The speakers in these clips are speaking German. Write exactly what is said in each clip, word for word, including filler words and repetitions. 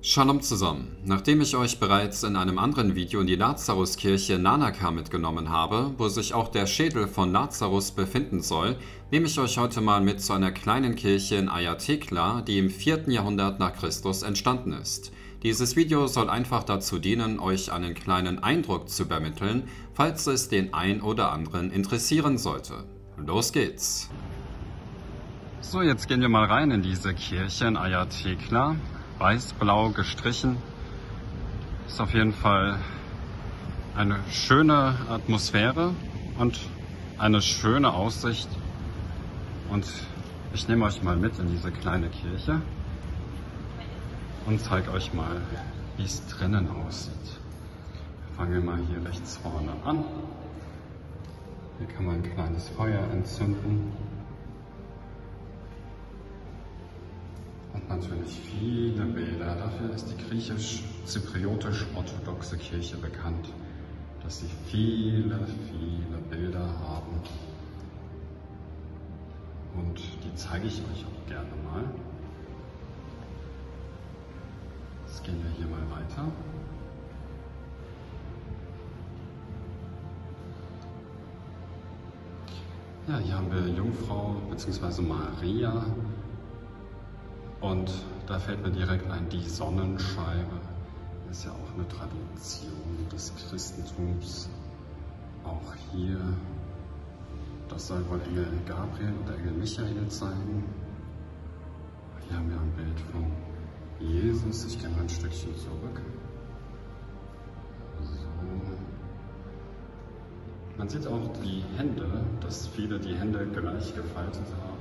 Shalom zusammen. Nachdem ich euch bereits in einem anderen Video in die Lazaruskirche Nanaka mitgenommen habe, wo sich auch der Schädel von Lazarus befinden soll, nehme ich euch heute mal mit zu einer kleinen Kirche in Ayatekla, die im vierten Jahrhundert nach Christus entstanden ist. Dieses Video soll einfach dazu dienen, euch einen kleinen Eindruck zu übermitteln, falls es den ein oder anderen interessieren sollte. Los geht's! So, jetzt gehen wir mal rein in diese Kirche in Ayatekla. Weiß-blau gestrichen. Ist auf jeden Fall eine schöne Atmosphäre und eine schöne Aussicht. Und ich nehme euch mal mit in diese kleine Kirche und zeige euch mal, wie es drinnen aussieht. Fangen wir mal hier rechts vorne an. Hier kann man ein kleines Feuer entzünden. Und natürlich viele Bilder. Dafür ist die griechisch-zypriotisch-orthodoxe Kirche bekannt, dass sie viele, viele Bilder haben. Und die zeige ich euch auch gerne mal. Jetzt gehen wir hier mal weiter. Ja, hier haben wir Jungfrau bzw. Maria. Und da fällt mir direkt ein, die Sonnenscheibe ist ja auch eine Tradition des Christentums. Auch hier, das soll wohl Engel Gabriel oder Engel Michael zeigen. Hier haben wir ein Bild von Jesus. Ich gehe mal ein Stückchen zurück. So. Man sieht auch die Hände, dass viele die Hände gleich gefaltet haben.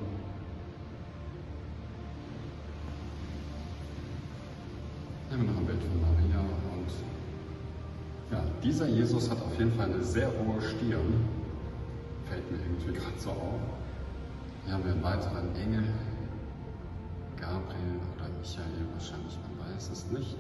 Hier haben wir noch ein Bild von Maria und ja, dieser Jesus hat auf jeden Fall eine sehr hohe Stirn, fällt mir irgendwie gerade so auf. Hier haben wir einen weiteren Engel, Gabriel oder Michael wahrscheinlich, man weiß es nicht.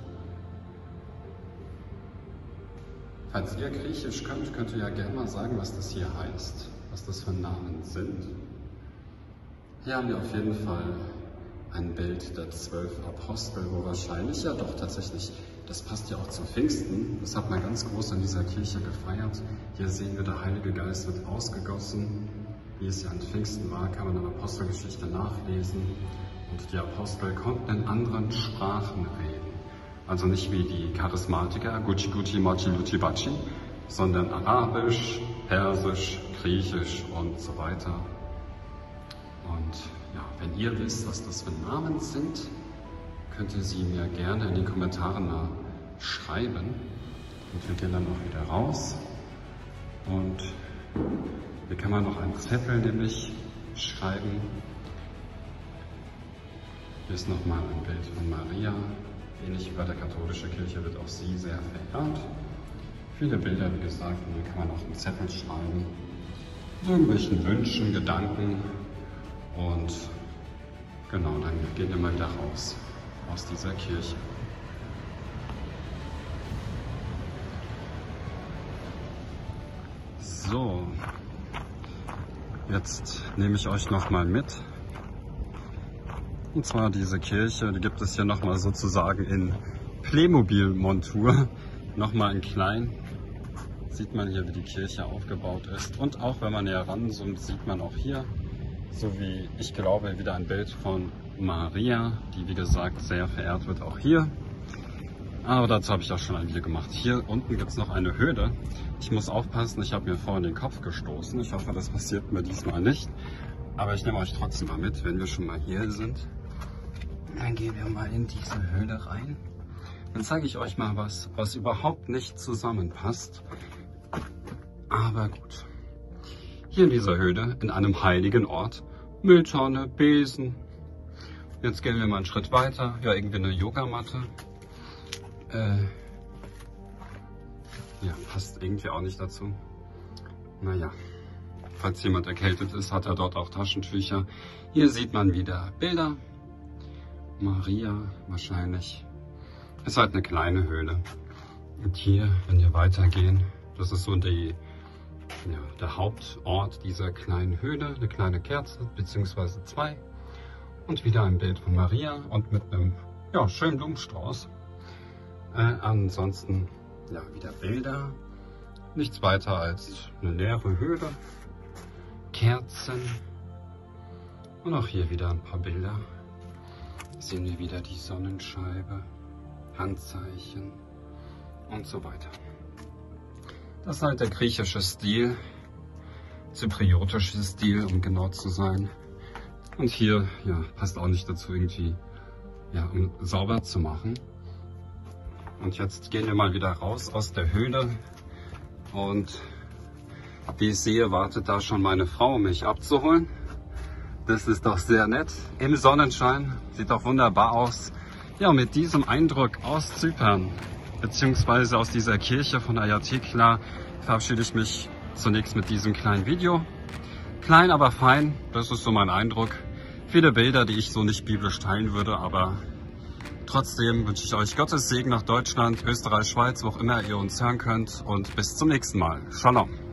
Falls ihr Griechisch könnt, könnt ihr ja gerne mal sagen, was das hier heißt, was das für Namen sind. Hier haben wir auf jeden Fall ein Bild der zwölf Apostel, wo wahrscheinlich, ja doch tatsächlich, das passt ja auch zu Pfingsten, das hat man ganz groß in dieser Kirche gefeiert. Hier sehen wir, der Heilige Geist wird ausgegossen, wie es ja an Pfingsten war, kann man in der Apostelgeschichte nachlesen. Und die Apostel konnten in anderen Sprachen reden. Also nicht wie die Charismatiker, Gucci Gucci Mochi Luci Baci, sondern Arabisch, Persisch, Griechisch und so weiter. Und ja, wenn ihr wisst, was das für Namen sind, könnt ihr sie mir gerne in die Kommentare mal schreiben. Und wir gehen dann auch wieder raus. Und hier kann man noch einen Zettel nämlich schreiben. Hier ist nochmal ein Bild von Maria. Ähnlich wie bei der katholischen Kirche wird auch sie sehr verehrt. Viele Bilder, wie gesagt, und hier kann man auch einen Zettel schreiben. Mit irgendwelchen Wünschen, Gedanken. Und genau, dann gehen wir mal wieder raus aus dieser Kirche. So, jetzt nehme ich euch noch mal mit. Und zwar diese Kirche, die gibt es hier noch mal sozusagen in Playmobil-Montur, noch mal in klein. Sieht man hier, wie die Kirche aufgebaut ist. Und auch wenn man näher ranzoomt, sieht man auch hier, so wie ich glaube, wieder ein Bild von Maria, die wie gesagt sehr verehrt wird, auch hier. Aber dazu habe ich auch schon ein Video gemacht. Hier unten gibt es noch eine Höhle. Ich muss aufpassen, ich habe mir vorhin den Kopf gestoßen. Ich hoffe, das passiert mir diesmal nicht. Aber ich nehme euch trotzdem mal mit, wenn wir schon mal hier sind. Dann gehen wir mal in diese Höhle rein. Dann zeige ich euch mal was, was überhaupt nicht zusammenpasst. Aber gut. Hier in dieser Höhle, in einem heiligen Ort, Mülltonne, Besen. Jetzt gehen wir mal einen Schritt weiter. Ja, irgendwie eine Yogamatte. Äh, ja, passt irgendwie auch nicht dazu. Naja, falls jemand erkältet ist, hat er dort auch Taschentücher. Hier sieht man wieder Bilder. Maria wahrscheinlich. Ist halt eine kleine Höhle. Und hier, wenn wir weitergehen, das ist so die Ja, der Hauptort dieser kleinen Höhle, eine kleine Kerze, beziehungsweise zwei. Und wieder ein Bild von Maria und mit einem ja, schönen Blumenstrauß. Äh, ansonsten, ja, wieder Bilder. Nichts weiter als eine leere Höhle. Kerzen. Und auch hier wieder ein paar Bilder. Sehen wir wieder die Sonnenscheibe, Handzeichen und so weiter. Das ist halt der griechische Stil, zypriotische Stil, um genau zu sein. Und hier, ja, passt auch nicht dazu irgendwie, ja, um sauber zu machen. Und jetzt gehen wir mal wieder raus aus der Höhle. Und wie ich sehe, wartet da schon meine Frau, um mich abzuholen. Das ist doch sehr nett. Im Sonnenschein. Sieht doch wunderbar aus. Ja, mit diesem Eindruck aus Zypern, beziehungsweise aus dieser Kirche von Ayathikla, verabschiede ich mich zunächst mit diesem kleinen Video. Klein, aber fein. Das ist so mein Eindruck. Viele Bilder, die ich so nicht biblisch teilen würde, aber trotzdem wünsche ich euch Gottes Segen nach Deutschland, Österreich, Schweiz, wo auch immer ihr uns hören könnt. Und bis zum nächsten Mal. Shalom.